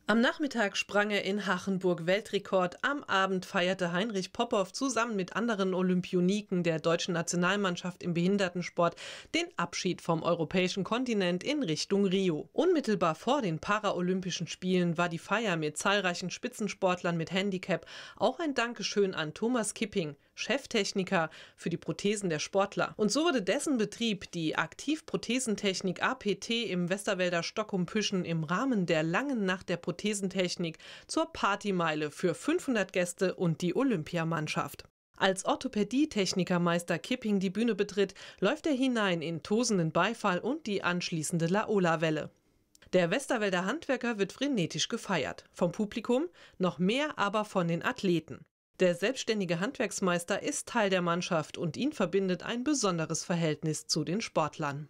Am Nachmittag sprang er in Hachenburg Weltrekord. Am Abend feierte Heinrich Popov zusammen mit anderen Olympioniken der deutschen Nationalmannschaft im Behindertensport den Abschied vom europäischen Kontinent in Richtung Rio. Unmittelbar vor den Paralympischen Spielen war die Feier mit zahlreichen Spitzensportlern mit Handicap auch ein Dankeschön an Thomas Kipping, Cheftechniker für die Prothesen der Sportler. Und so wurde dessen Betrieb, die Aktivprothesentechnik APT im Westerwälder Stockholm-Püschen, im Rahmen der langen Nacht der Prothesentechnik zur Partymeile für 500 Gäste und die Olympiamannschaft. Als Orthopädie-Technikermeister Kipping die Bühne betritt, läuft er hinein in tosenden Beifall und die anschließende Laola-Welle. Der Westerwälder Handwerker wird frenetisch gefeiert. Vom Publikum, noch mehr aber von den Athleten. Der selbstständige Handwerksmeister ist Teil der Mannschaft und ihn verbindet ein besonderes Verhältnis zu den Sportlern.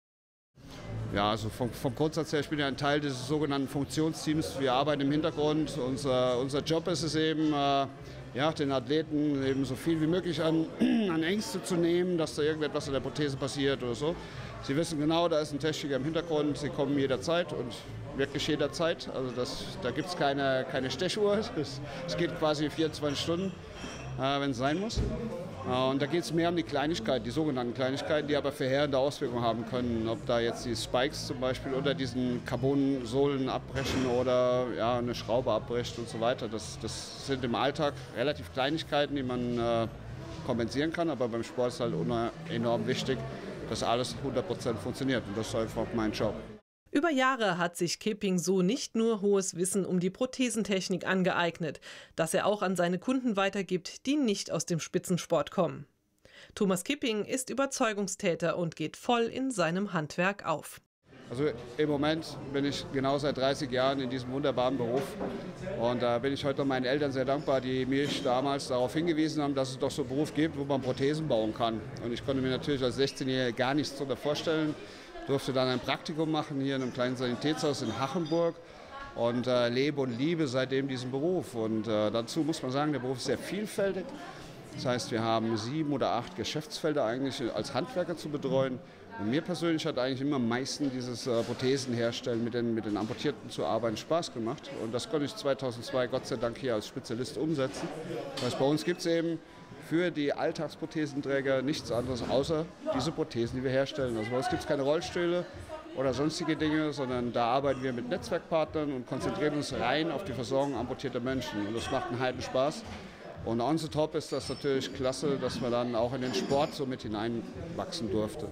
Ja, also vom Grundsatz her, ich bin ja ein Teil des sogenannten Funktionsteams. Wir arbeiten im Hintergrund. Unser Job ist es eben, den Athleten eben so viel wie möglich an Ängste zu nehmen, dass da irgendetwas an der Prothese passiert oder so. Sie wissen genau, da ist ein Techniker im Hintergrund, sie kommen jederzeit und wirklich jederzeit. Also da gibt es keine Stechuhr, es geht quasi 24 Stunden, wenn es sein muss. Und da geht es mehr um die Kleinigkeiten, die sogenannten Kleinigkeiten, die aber verheerende Auswirkungen haben können. Ob da jetzt die Spikes zum Beispiel unter diesen Carbonsohlen abbrechen oder eine Schraube abbricht und so weiter. Das sind im Alltag relativ Kleinigkeiten, die man kompensieren kann. Aber beim Sport ist halt enorm wichtig, dass alles 100% funktioniert. Und das ist einfach mein Job. Über Jahre hat sich Kipping so nicht nur hohes Wissen um die Prothesentechnik angeeignet, das er auch an seine Kunden weitergibt, die nicht aus dem Spitzensport kommen. Thomas Kipping ist Überzeugungstäter und geht voll in seinem Handwerk auf. Also im Moment bin ich genau seit 30 Jahren in diesem wunderbaren Beruf und da bin ich heute meinen Eltern sehr dankbar, die mich damals darauf hingewiesen haben, dass es doch so einen Beruf gibt, wo man Prothesen bauen kann. Und ich konnte mir natürlich als 16-Jähriger gar nichts darunter vorstellen. Durfte dann ein Praktikum machen hier in einem kleinen Sanitätshaus in Hachenburg und lebe und liebe seitdem diesen Beruf. Und dazu muss man sagen, der Beruf ist sehr vielfältig. Das heißt, wir haben 7 oder 8 Geschäftsfelder eigentlich als Handwerker zu betreuen. Und mir persönlich hat eigentlich immer am meisten dieses Prothesenherstellen mit den Amputierten zu arbeiten Spaß gemacht. Und das konnte ich 2002 Gott sei Dank hier als Spezialist umsetzen. Das heißt, bei uns gibt es eben für die Alltagsprothesenträger nichts anderes außer diese Prothesen, die wir herstellen. Also bei uns gibt es keine Rollstühle oder sonstige Dinge, sondern da arbeiten wir mit Netzwerkpartnern und konzentrieren uns rein auf die Versorgung amputierter Menschen. Und das macht einen heiden Spaß. Und on the top ist das natürlich klasse, dass man dann auch in den Sport so mit hineinwachsen durfte.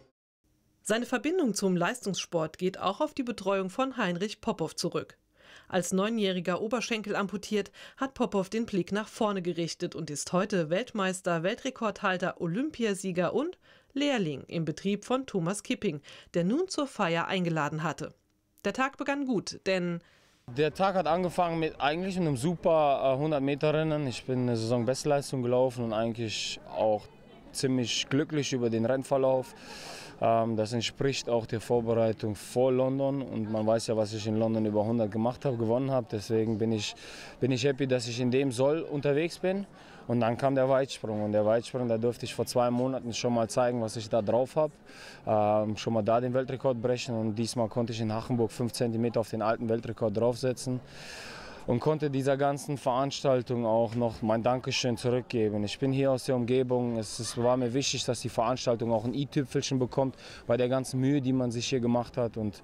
Seine Verbindung zum Leistungssport geht auch auf die Betreuung von Heinrich Popov zurück. Als 9-jähriger Oberschenkel amputiert, hat Popov den Blick nach vorne gerichtet und ist heute Weltmeister, Weltrekordhalter, Olympiasieger und Lehrling im Betrieb von Thomas Kipping, der nun zur Feier eingeladen hatte. Der Tag begann gut, denn der Tag hat angefangen mit einem super 100-Meter-Rennen. Ich bin eine Saisonbestleistung gelaufen und eigentlich auch ziemlich glücklich über den Rennverlauf. Das entspricht auch der Vorbereitung vor London und man weiß ja, was ich in London über 100 gemacht habe, gewonnen habe. Deswegen bin ich happy, dass ich in dem Soll unterwegs bin. Und dann kam der Weitsprung und der Weitsprung, da durfte ich vor 2 Monaten schon mal zeigen, was ich da drauf habe. Schon mal da den Weltrekord brechen und diesmal konnte ich in Hachenburg 5 cm auf den alten Weltrekord draufsetzen. Und konnte dieser ganzen Veranstaltung auch noch mein Dankeschön zurückgeben. Ich bin hier aus der Umgebung. Es war mir wichtig, dass die Veranstaltung auch ein i-Tüpfelchen bekommt, bei der ganzen Mühe, die man sich hier gemacht hat. Und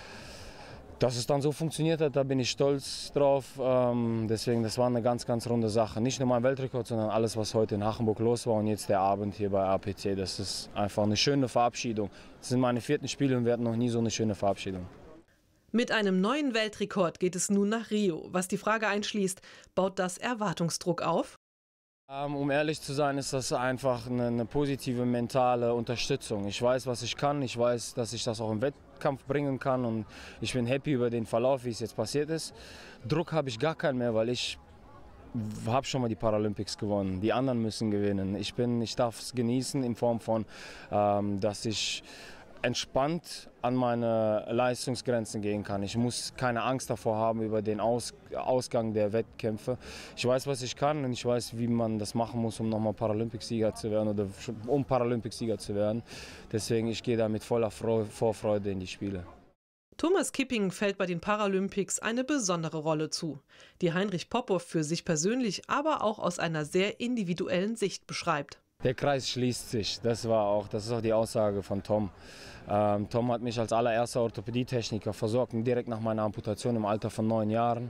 dass es dann so funktioniert hat, da bin ich stolz drauf. Deswegen, das war eine ganz, ganz runde Sache. Nicht nur mein Weltrekord, sondern alles, was heute in Hachenburg los war und jetzt der Abend hier bei APT. Das ist einfach eine schöne Verabschiedung. Das sind meine 4. Spiele und wir hatten noch nie so eine schöne Verabschiedung. mit einem neuen Weltrekord geht es nun nach Rio. Was die Frage einschließt, baut das Erwartungsdruck auf? Um ehrlich zu sein, ist das einfach eine positive mentale Unterstützung. Ich weiß, was ich kann, ich weiß, dass ich das auch im Wettkampf bringen kann und ich bin happy über den Verlauf, wie es jetzt passiert ist. Druck habe ich gar keinen mehr, weil ich habe schon mal die Paralympics gewonnen. Die anderen müssen gewinnen. Ich darf es genießen in Form von, dass ich entspannt an meine Leistungsgrenzen gehen kann. Ich muss keine Angst davor haben über den Ausgang der Wettkämpfe. Ich weiß, was ich kann und ich weiß, wie man das machen muss, um nochmal Paralympicsieger zu werden oder um Paralympicsieger zu werden. Deswegen, ich gehe da mit voller Vorfreude in die Spiele. Thomas Kipping fällt bei den Paralympics eine besondere Rolle zu, die Heinrich Popov für sich persönlich, aber auch aus einer sehr individuellen Sicht beschreibt. Der Kreis schließt sich, das ist auch die Aussage von Tom. Tom hat mich als allererster Orthopädietechniker versorgt, direkt nach meiner Amputation im Alter von 9 Jahren.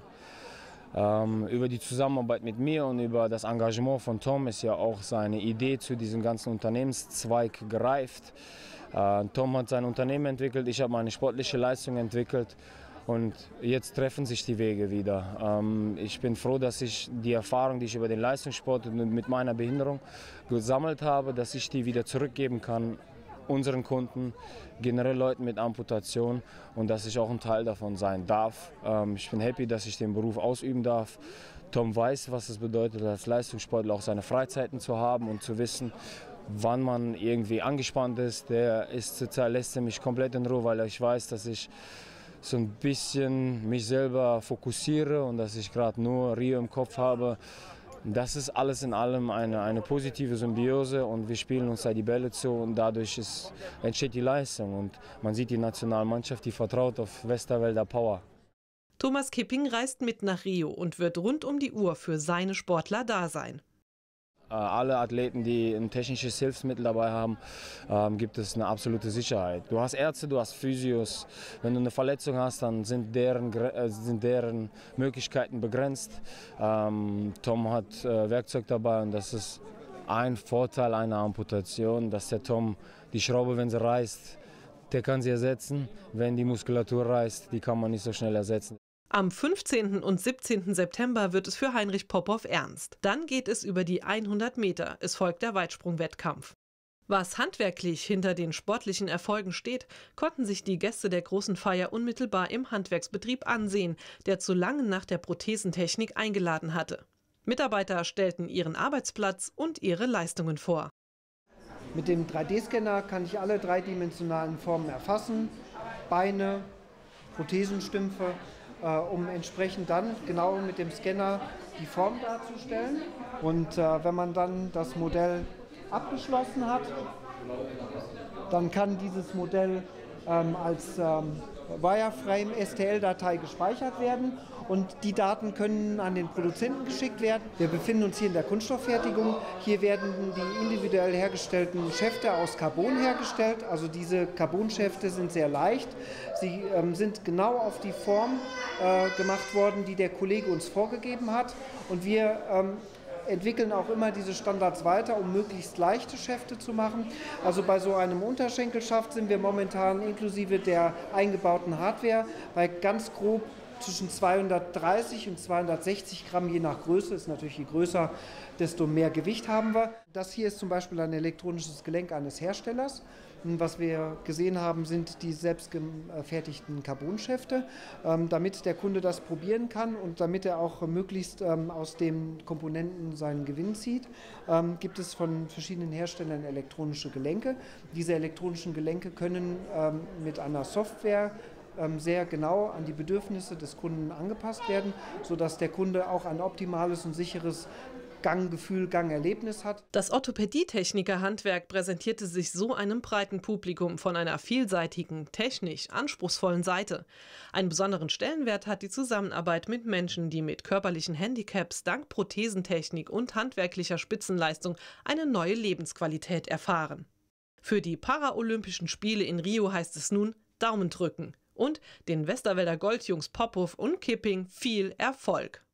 Über die Zusammenarbeit mit mir und über das Engagement von Tom ist ja auch seine Idee zu diesem ganzen Unternehmenszweig gereift. Tom hat sein Unternehmen entwickelt, ich habe meine sportliche Leistung entwickelt und jetzt treffen sich die Wege wieder. Ich bin froh, dass ich die Erfahrung, die ich über den Leistungssport und mit meiner Behinderung gesammelt habe, dass ich die wieder zurückgeben kann unseren Kunden, generell Leuten mit Amputation und dass ich auch ein Teil davon sein darf. Ich bin happy, dass ich den Beruf ausüben darf. Tom weiß, was es bedeutet, als Leistungssportler auch seine Freizeiten zu haben und zu wissen, wann man irgendwie angespannt ist. Zurzeit lässt er mich komplett in Ruhe, weil ich weiß, dass ich so ein bisschen mich selber fokussiere und dass ich gerade nur Rio im Kopf habe. Das ist alles in allem eine positive Symbiose und wir spielen uns da die Bälle zu und dadurch entsteht die Leistung und man sieht die Nationalmannschaft, die vertraut auf Westerwälder Power. Thomas Kipping reist mit nach Rio und wird rund um die Uhr für seine Sportler da sein. Alle Athleten, die ein technisches Hilfsmittel dabei haben, gibt es eine absolute Sicherheit. Du hast Ärzte, du hast Physios. Wenn du eine Verletzung hast, dann sind deren Möglichkeiten begrenzt. Tom hat Werkzeug dabei und das ist ein Vorteil einer Amputation, dass der Tom die Schraube, wenn sie reißt, der kann sie ersetzen. Wenn die Muskulatur reißt, die kann man nicht so schnell ersetzen. Am 15. und 17. September wird es für Heinrich Popov ernst. Dann geht es über die 100 Meter. Es folgt der Weitsprung-Wettkampf. Was handwerklich hinter den sportlichen Erfolgen steht, konnten sich die Gäste der großen Feier unmittelbar im Handwerksbetrieb ansehen, der zu Langen nach der Prothesentechnik eingeladen hatte. Mitarbeiter stellten ihren Arbeitsplatz und ihre Leistungen vor. Mit dem 3D-Scanner kann ich alle dreidimensionalen Formen erfassen, Beine, Prothesenstümpfe, um entsprechend dann genau mit dem Scanner die Form darzustellen. Und wenn man dann das Modell abgeschlossen hat, dann kann dieses Modell als Wireframe STL-Datei gespeichert werden und die Daten können an den Produzenten geschickt werden. Wir befinden uns hier in der Kunststofffertigung. Hier werden die individuell hergestellten Schäfte aus Carbon hergestellt. Also diese Carbonschäfte sind sehr leicht. Sie sind genau auf die Form gemacht worden, die der Kollege uns vorgegeben hat. Und wir entwickeln auch immer diese Standards weiter, um möglichst leichte Schäfte zu machen. Also bei so einem Unterschenkelschaft sind wir momentan inklusive der eingebauten Hardware bei ganz grob zwischen 230 und 260 Gramm, je nach Größe. Ist natürlich, je größer, desto mehr Gewicht haben wir. Das hier ist zum Beispiel ein elektronisches Gelenk eines Herstellers. Und was wir gesehen haben, sind die selbstgefertigten Carbonschäfte, damit der Kunde das probieren kann und damit er auch möglichst aus den Komponenten seinen Gewinn zieht, gibt es von verschiedenen Herstellern elektronische Gelenke. Diese elektronischen Gelenke können mit einer Software sehr genau an die Bedürfnisse des Kunden angepasst werden, sodass der Kunde auch ein optimales und sicheres Ganggefühl, Gangerlebnis hat. Das Orthopädietechniker-Handwerk präsentierte sich so einem breiten Publikum von einer vielseitigen, technisch anspruchsvollen Seite. Einen besonderen Stellenwert hat die Zusammenarbeit mit Menschen, die mit körperlichen Handicaps dank Prothesentechnik und handwerklicher Spitzenleistung eine neue Lebensqualität erfahren. Für die Paralympischen Spiele in Rio heißt es nun Daumen drücken und den Westerwälder Goldjungs Popov und Kipping viel Erfolg.